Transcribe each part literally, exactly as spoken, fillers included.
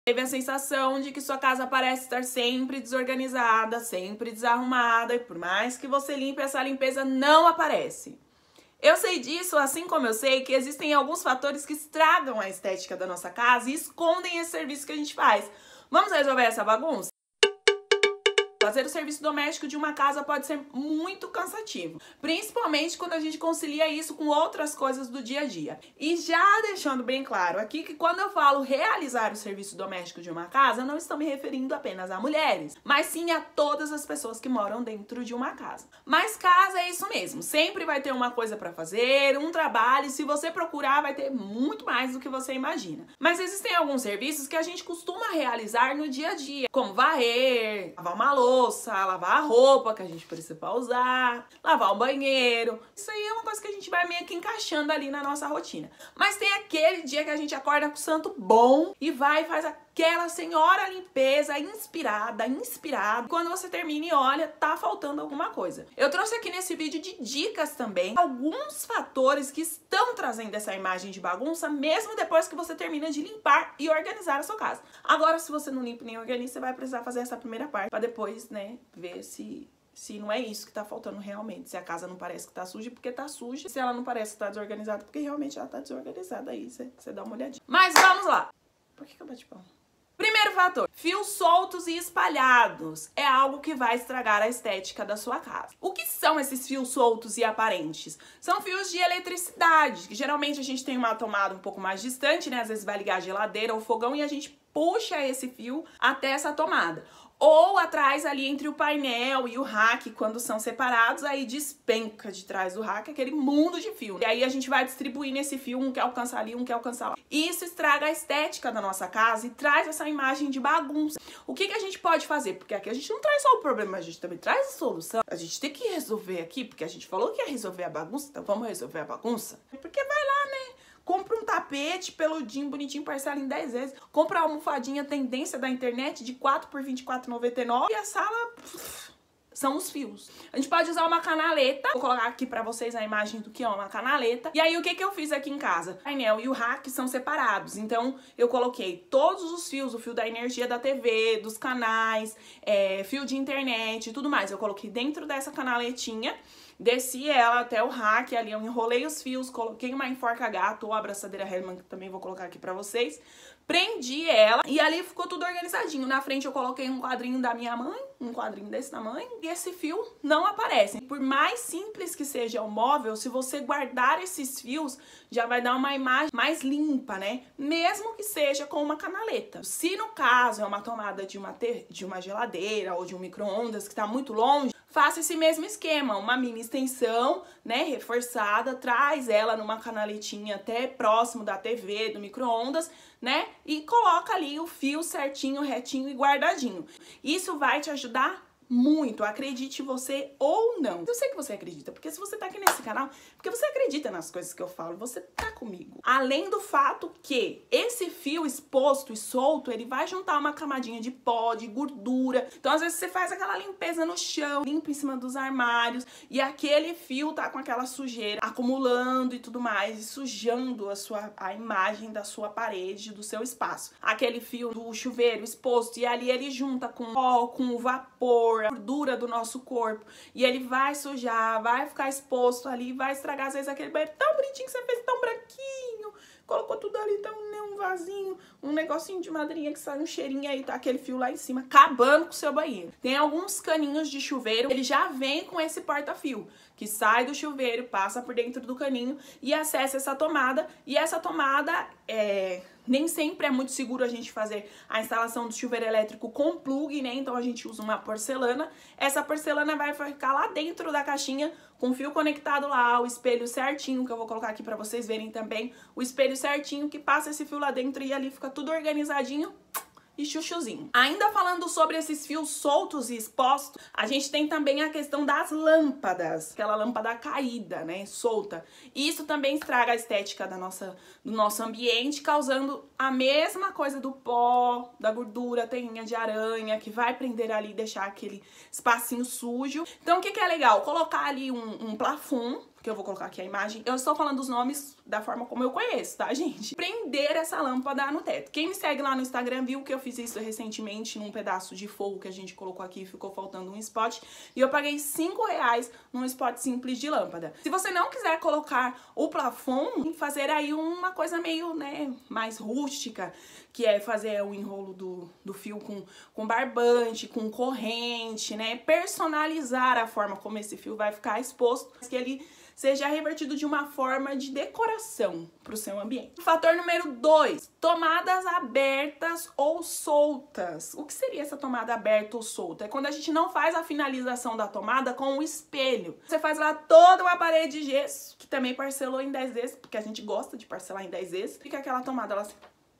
Teve a sensação de que sua casa parece estar sempre desorganizada, sempre desarrumada, e por mais que você limpe, essa limpeza não aparece. Eu sei disso, assim como eu sei que existem alguns fatores que estragam a estética da nossa casa e escondem esse serviço que a gente faz. Vamos resolver essa bagunça? Fazer o serviço doméstico de uma casa pode ser muito cansativo, principalmente quando a gente concilia isso com outras coisas do dia a dia. E já deixando bem claro aqui que quando eu falo realizar o serviço doméstico de uma casa, não estou me referindo apenas a mulheres, mas sim a todas as pessoas que moram dentro de uma casa. Mas casa é isso mesmo, sempre vai ter uma coisa para fazer, um trabalho, e se você procurar vai ter muito mais do que você imagina. Mas existem alguns serviços que a gente costuma realizar no dia a dia, como varrer, lavar uma louça, Louça, lavar a roupa que a gente precisa pra usar, lavar o banheiro. Isso aí é uma coisa que a gente vai meio que encaixando ali na nossa rotina. Mas tem aquele dia que a gente acorda com o santo bom e vai e faz aquela senhora limpeza inspirada, inspirada. Quando você termina e olha, tá faltando alguma coisa. Eu trouxe aqui nesse vídeo de dicas também alguns fatores que estão trazendo essa imagem de bagunça mesmo depois que você termina de limpar e organizar a sua casa. Agora, se você não limpa nem organiza, você vai precisar fazer essa primeira parte para depois, né, ver se se não é isso que tá faltando realmente. Se a casa não parece que tá suja, porque tá suja. Se ela não parece que tá desorganizada, porque realmente ela tá desorganizada. Aí você, você dá uma olhadinha. Mas vamos lá. Por que que eu bati palma? Primeiro fator, fios soltos e espalhados é algo que vai estragar a estética da sua casa. O que são esses fios soltos e aparentes? São fios de eletricidade, que geralmente a gente tem uma tomada um pouco mais distante, né? Às vezes vai ligar a geladeira ou fogão e a gente puxa esse fio até essa tomada. Ou atrás ali entre o painel e o rack, quando são separados, aí despenca de trás do rack aquele mundo de fio. E aí a gente vai distribuindo esse fio, um quer alcançar ali, um quer alcançar lá. Isso estraga a estética da nossa casa e traz essa imagem de bagunça. O que que a gente pode fazer? Porque aqui a gente não traz só o problema, a gente também traz a solução. A gente tem que resolver aqui, porque a gente falou que ia resolver a bagunça, então vamos resolver a bagunça? Porque vai lá, né? Compra um tapete peludinho, bonitinho, parcela em dez vezes. Compra a almofadinha tendência da internet de quatro por vinte e quatro reais e noventa e nove centavos. E a sala... Pff, são os fios. A gente pode usar uma canaleta. Vou colocar aqui pra vocês a imagem do que é uma canaleta. E aí, o que que eu fiz aqui em casa? O painel e o rack são separados. Então, eu coloquei todos os fios. O fio da energia da T V, dos canais, é, fio de internet e tudo mais. Eu coloquei dentro dessa canaletinha. Desci ela até o rack, ali eu enrolei os fios, coloquei uma enforca-gato ou abraçadeira Hellman, que também vou colocar aqui pra vocês. Prendi ela e ali ficou tudo organizadinho. Na frente eu coloquei um quadrinho da minha mãe, um quadrinho desse tamanho, e esse fio não aparece. Por mais simples que seja o móvel, se você guardar esses fios, já vai dar uma imagem mais limpa, né? Mesmo que seja com uma canaleta. Se no caso é uma tomada de uma, de uma geladeira ou de um micro-ondas que tá muito longe, faça esse mesmo esquema, uma mini extensão, né, reforçada, traz ela numa canaletinha até próximo da T V, do micro-ondas, né, e coloca ali o fio certinho, retinho e guardadinho. Isso vai te ajudar muito, acredite você ou não. Eu sei que você acredita, porque se você tá aqui nesse canal, porque você acredita nas coisas que eu falo, você tá comigo. Além do fato que esse fio exposto e solto, ele vai juntar uma camadinha de pó, de gordura. Então, às vezes, você faz aquela limpeza no chão, limpa em cima dos armários, e aquele fio tá com aquela sujeira acumulando e tudo mais, e sujando a, sua, a imagem da sua parede, do seu espaço. Aquele fio do chuveiro exposto, e ali ele junta com pó, com o vapor, a gordura do nosso corpo, e ele vai sujar, vai ficar exposto ali, vai estragar às vezes aquele banheiro tão bonitinho que você fez, tão branquinho, colocou tudo ali, tão, né, um vasinho, um negocinho de madrinha que sai um cheirinho aí, tá aquele fio lá em cima, acabando com o seu banheiro. Tem alguns caninhos de chuveiro, ele já vem com esse porta-fio, que sai do chuveiro, passa por dentro do caninho e acessa essa tomada, e essa tomada é... nem sempre é muito seguro a gente fazer a instalação do chuveiro elétrico com plug, né? Então a gente usa uma porcelana. Essa porcelana vai ficar lá dentro da caixinha com o fio conectado lá, o espelho certinho, que eu vou colocar aqui pra vocês verem também. O espelho certinho que passa esse fio lá dentro e ali fica tudo organizadinho e chuchuzinho. Ainda falando sobre esses fios soltos e expostos, a gente tem também a questão das lâmpadas, aquela lâmpada caída, né, solta. Isso também estraga a estética da nossa, do nosso ambiente, causando a mesma coisa do pó, da gordura, teinha de aranha, que vai prender ali e deixar aquele espacinho sujo. Então, o que que é legal? Colocar ali um, um plafond que eu vou colocar aqui a imagem. Eu estou falando os nomes da forma como eu conheço, tá, gente? Prender essa lâmpada no teto. Quem me segue lá no Instagram viu que eu fiz isso recentemente num pedaço de fogo que a gente colocou aqui, ficou faltando um spot. E eu paguei cinco reais num spot simples de lâmpada. Se você não quiser colocar o plafond, fazer aí uma coisa meio, né, mais rústica, que é fazer o enrolo do, do fio com, com barbante, com corrente, né? Personalizar a forma como esse fio vai ficar exposto, que ele seja revertido de uma forma de decoração para o seu ambiente. Fator número dois, tomadas abertas ou soltas. O que seria essa tomada aberta ou solta? É quando a gente não faz a finalização da tomada com o espelho. Você faz lá toda uma parede de gesso, que também parcelou em dez vezes, porque a gente gosta de parcelar em dez vezes. Fica aquela tomada lá assim,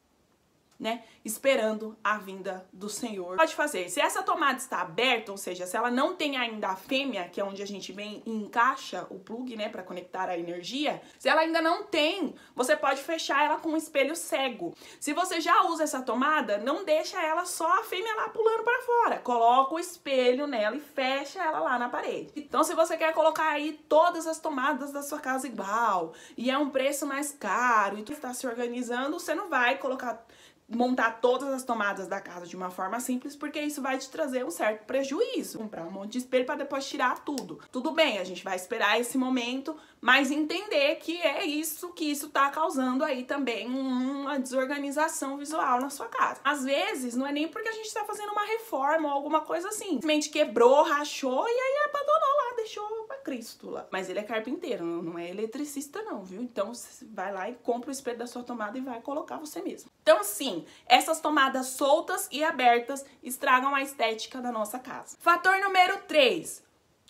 né, esperando a vinda do Senhor. Pode fazer. Se essa tomada está aberta, ou seja, se ela não tem ainda a fêmea, que é onde a gente vem e encaixa o plug, né, para conectar a energia, se ela ainda não tem, você pode fechar ela com um espelho cego. Se você já usa essa tomada, não deixa ela só a fêmea lá pulando para fora. Coloca o espelho nela e fecha ela lá na parede. Então, se você quer colocar aí todas as tomadas da sua casa igual, e é um preço mais caro, e tu está se organizando, você não vai colocar montar todas as tomadas da casa de uma forma simples, porque isso vai te trazer um certo prejuízo. Comprar um monte de espelho para depois tirar tudo. Tudo bem, a gente vai esperar esse momento, mas entender que é isso, que isso tá causando aí também uma desorganização visual na sua casa. Às vezes, não é nem porque a gente tá fazendo uma reforma ou alguma coisa assim. Simplesmente quebrou, rachou e aí abandonou lá, deixou pra Cristo lá. Mas ele é carpinteiro, não é eletricista não, viu? Então, você vai lá e compra o espelho da sua tomada e vai colocar você mesmo. Então, sim, essas tomadas soltas e abertas estragam a estética da nossa casa. Fator número três.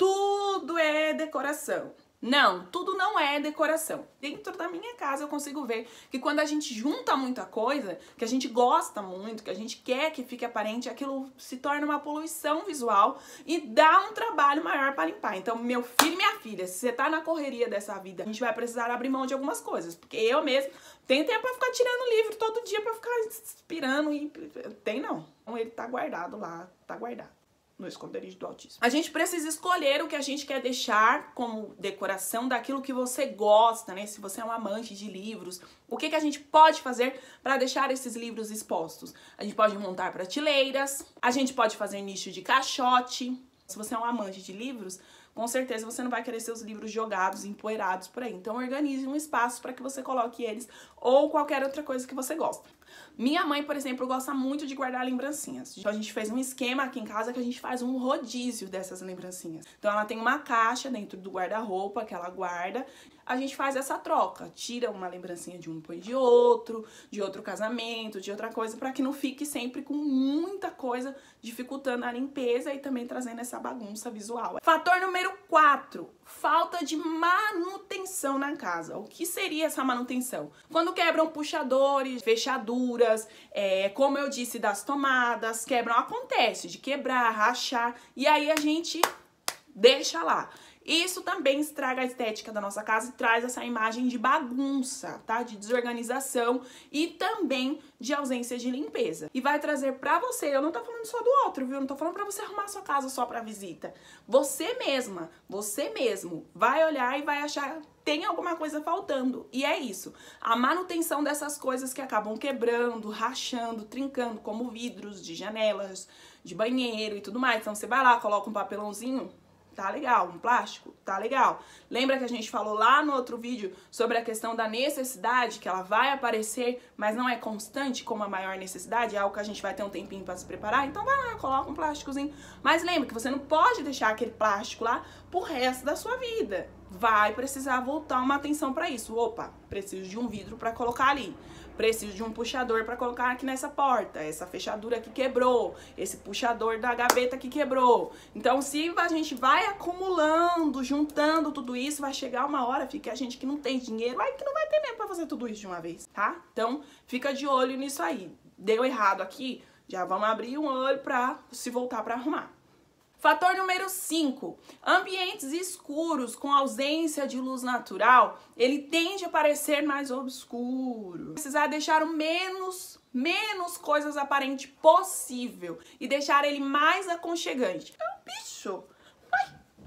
Tudo é decoração. Não, tudo não é decoração. Dentro da minha casa eu consigo ver que quando a gente junta muita coisa, que a gente gosta muito, que a gente quer que fique aparente, aquilo se torna uma poluição visual e dá um trabalho maior para limpar. Então, meu filho e minha filha, se você tá na correria dessa vida, a gente vai precisar abrir mão de algumas coisas. Porque eu mesmo tenho tempo pra ficar tirando livro todo dia, pra ficar inspirando e... Tem não. Então, ele tá guardado lá, tá guardado no esconderijo do autismo. A gente precisa escolher o que a gente quer deixar como decoração daquilo que você gosta, né? Se você é um amante de livros, o que que a gente pode fazer para deixar esses livros expostos? A gente pode montar prateleiras, a gente pode fazer nicho de caixote. Se você é um amante de livros, com certeza você não vai querer seus livros jogados, empoeirados por aí. Então organize um espaço para que você coloque eles ou qualquer outra coisa que você gosta. Minha mãe, por exemplo, gosta muito de guardar lembrancinhas. Então a gente fez um esquema aqui em casa que a gente faz um rodízio dessas lembrancinhas. Então ela tem uma caixa dentro do guarda-roupa que ela guarda. A gente faz essa troca, tira uma lembrancinha de um põe de outro, de outro casamento, de outra coisa, para que não fique sempre com muita coisa dificultando a limpeza e também trazendo essa bagunça visual. Fator número quatro, falta de manutenção na casa. O que seria essa manutenção? Quando quebram puxadores, fechaduras, é, como eu disse, das tomadas, quebram, acontece de quebrar, rachar, e aí a gente deixa lá. Isso também estraga a estética da nossa casa e traz essa imagem de bagunça, tá? De desorganização e também de ausência de limpeza. E vai trazer pra você, eu não tô falando só do outro, viu? Eu não tô falando pra você arrumar a sua casa só pra visita. Você mesma, você mesmo vai olhar e vai achar tem alguma coisa faltando. E é isso. A manutenção dessas coisas que acabam quebrando, rachando, trincando, como vidros de janelas, de banheiro e tudo mais. Então você vai lá, coloca um papelãozinho, tá legal, um plástico, tá legal. Lembra que a gente falou lá no outro vídeo sobre a questão da necessidade, que ela vai aparecer, mas não é constante como a maior necessidade, é algo que a gente vai ter um tempinho pra se preparar, então vai lá, coloca um plásticozinho. Mas lembra que você não pode deixar aquele plástico lá pro resto da sua vida. Vai precisar voltar uma atenção pra isso. Opa, preciso de um vidro pra colocar ali. Preciso de um puxador para colocar aqui nessa porta. Essa fechadura aqui quebrou. Esse puxador da gaveta que quebrou. Então, se a gente vai acumulando, juntando tudo isso, vai chegar uma hora, fica a gente que não tem dinheiro, aí que não vai ter mesmo para fazer tudo isso de uma vez, tá? Então, fica de olho nisso aí. Deu errado aqui, já vamos abrir um olho para se voltar para arrumar. Fator número cinco, ambientes escuros com ausência de luz natural, ele tende a parecer mais obscuro. Precisar deixar o menos, menos coisas aparentes possível e deixar ele mais aconchegante. É um bicho. Ai,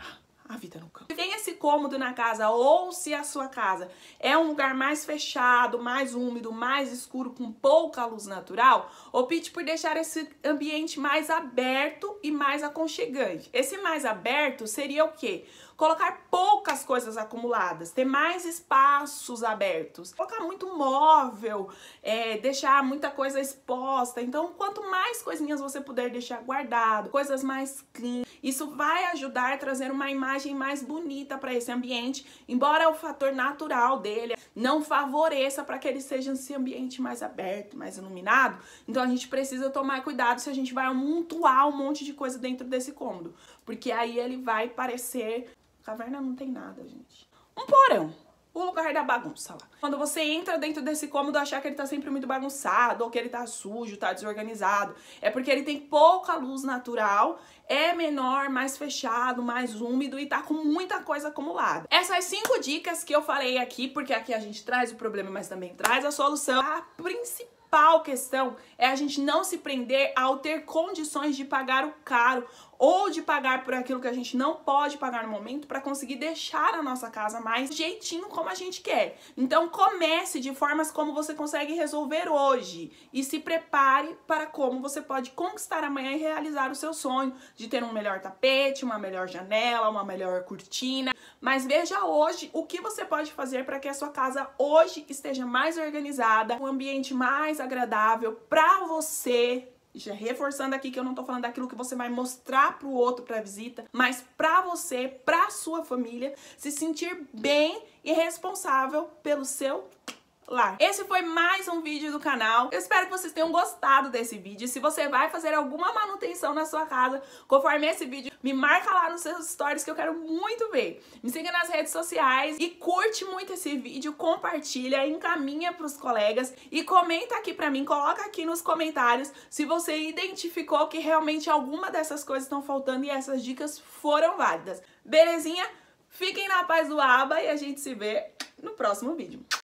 a vida no campo. Se tem esse cômodo na casa ou se a sua casa é um lugar mais fechado, mais úmido, mais escuro, com pouca luz natural, opte por deixar esse ambiente mais aberto e mais aconchegante. Esse mais aberto seria o quê? Colocar poucas coisas acumuladas, ter mais espaços abertos, colocar muito móvel, é, deixar muita coisa exposta. Então, quanto mais coisinhas você puder deixar guardado, coisas mais clean, isso vai ajudar a trazer uma imagem mais bonita para esse ambiente, embora o fator natural dele não favoreça para que ele seja esse ambiente mais aberto, mais iluminado. Então, a gente precisa tomar cuidado se a gente vai amontoar um monte de coisa dentro desse cômodo, porque aí ele vai parecer... Caverna não tem nada, gente. Um porão. O lugar da bagunça lá. Quando você entra dentro desse cômodo, achar que ele tá sempre muito bagunçado, ou que ele tá sujo, tá desorganizado, é porque ele tem pouca luz natural, é menor, mais fechado, mais úmido e tá com muita coisa acumulada. Essas cinco dicas que eu falei aqui, porque aqui a gente traz o problema, mas também traz a solução. A principal A principal questão é a gente não se prender ao ter condições de pagar o caro ou de pagar por aquilo que a gente não pode pagar no momento para conseguir deixar a nossa casa mais jeitinho como a gente quer. Então comece de formas como você consegue resolver hoje e se prepare para como você pode conquistar amanhã e realizar o seu sonho de ter um melhor tapete, uma melhor janela, uma melhor cortina. Mas veja hoje o que você pode fazer para que a sua casa hoje esteja mais organizada, um ambiente mais agradável para você. Já reforçando aqui que eu não tô falando daquilo que você vai mostrar pro outro pra visita, mas pra você, pra sua família, se sentir bem e responsável pelo seu lar. Esse foi mais um vídeo do canal. Eu espero que vocês tenham gostado desse vídeo. Se você vai fazer alguma manutenção na sua casa, conforme esse vídeo, me marca lá nos seus stories que eu quero muito ver. Me siga nas redes sociais e curte muito esse vídeo, compartilha, encaminha pros colegas e comenta aqui pra mim, coloca aqui nos comentários se você identificou que realmente alguma dessas coisas estão faltando e essas dicas foram válidas. Belezinha? Fiquem na paz do Aba e a gente se vê no próximo vídeo.